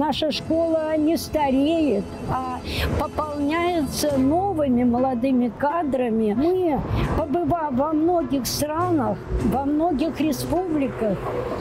наша школа не стареет, а пополняется новыми молодыми кадрами. Мы, побывав во многих странах, во многих республиках,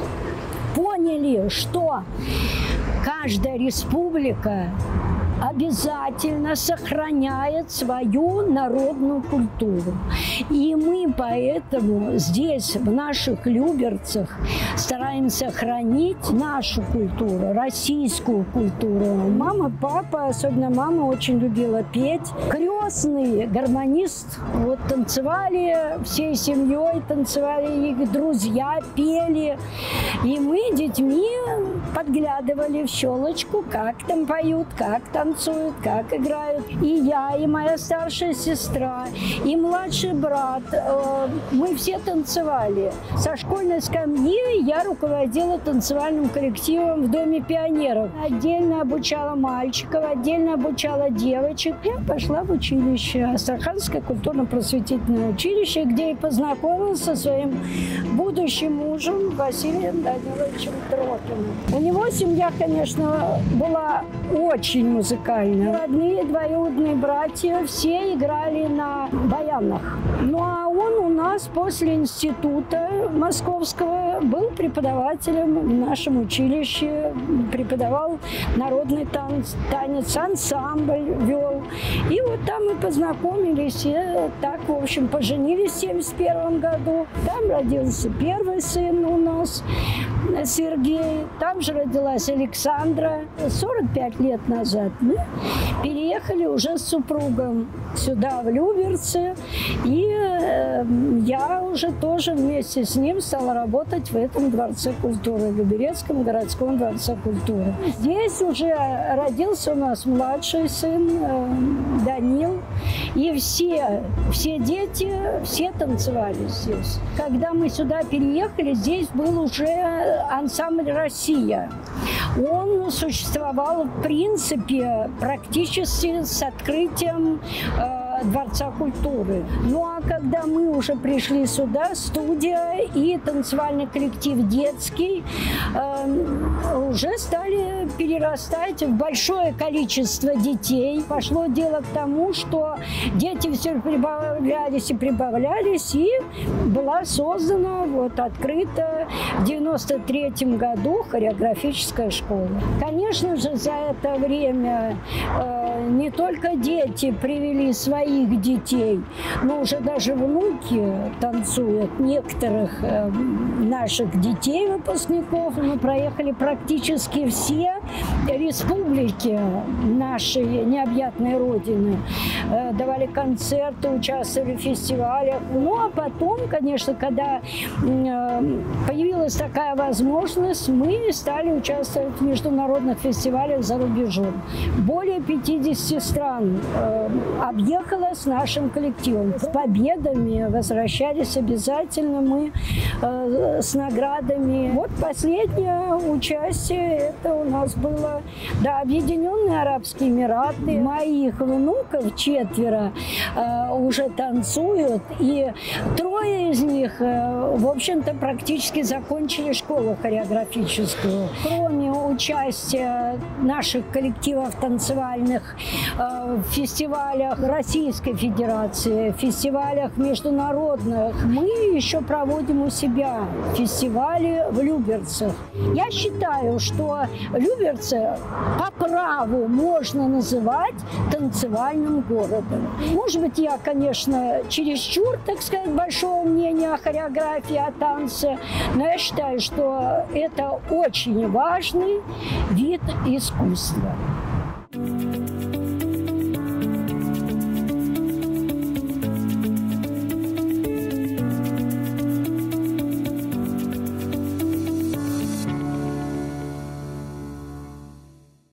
поняли, что каждая республика обязательно сохраняет свою народную культуру. И мы поэтому здесь, в наших Люберцах, стараемся хранить нашу культуру, российскую культуру. Мама, папа, особенно мама, очень любила петь. Крестный гармонист, вот танцевали всей семьей, танцевали их друзья, пели. И мы детьми подглядывали в щелочку, как там поют, как танцуют, как играют. И я, и моя старшая сестра, и младший брат. Мы все танцевали. Со школьной скамьи я руководила танцевальным коллективом в Доме пионеров. Отдельно обучала мальчиков, отдельно обучала девочек. Я пошла в училище, Астраханское культурно-просветительное училище, где и познакомилась со своим будущим мужем Василием Даниловичем Тропиным. У него семья, конечно, была очень музыкальная. Родные двоюродные братья все играли на баянах. Ну а он у нас после института московского был преподавателем в нашем училище, преподавал народный танец, ансамбль вел. И вот там мы познакомились, и так, в общем, поженились в 1971 году. Там родился первый сын у нас, Сергей. Там же родилась Александра. 45 лет назад мы переехали уже с супругом сюда, в Люберцы. И я уже тоже вместе с ним стала работать в этом Дворце культуры, в Люберецком городском Дворце культуры. Здесь уже родился у нас младший сын Данил. И все дети, все танцевали здесь. Когда мы сюда переехали, здесь был уже ансамбль «Россия». Он существовал, в принципе, практически с открытием Дворца культуры. Ну а когда мы уже пришли сюда, студия и танцевальный коллектив детский уже стали перерастать в большое количество детей. Пошло дело к тому, что дети все прибавлялись и прибавлялись, и была создана, вот открыта в 1993 году хореографическая школа. Конечно же, за это время не только дети привели своих детей, но уже даже внуки танцуют некоторых наших детей, выпускников. Мы проехали практически все республики нашей необъятной родины. Давали концерты, участвовали в фестивалях. Ну, а потом, конечно, когда появилась такая возможность, мы стали участвовать в международных фестивалях за рубежом. Более 50 стран объехала с нашим коллективом. С победами возвращались обязательно мы, с наградами. Вот последнее участие, это у нас было, да, Объединенные Арабские Эмираты. Моих внуков 4 уже танцуют, и 3 из них, в общем-то, практически закончили школу хореографическую. Кроме участия наших коллективов танцевальных в фестивалях Российской Федерации, в фестивалях международных, мы еще проводим у себя фестивали в Люберцах. Я считаю, что Люберцы по праву можно называть танцевальным городом. Может быть, я, конечно, чересчур, так сказать, большого мнения о хореографии, о танце, но я считаю, что это очень важный вид искусства.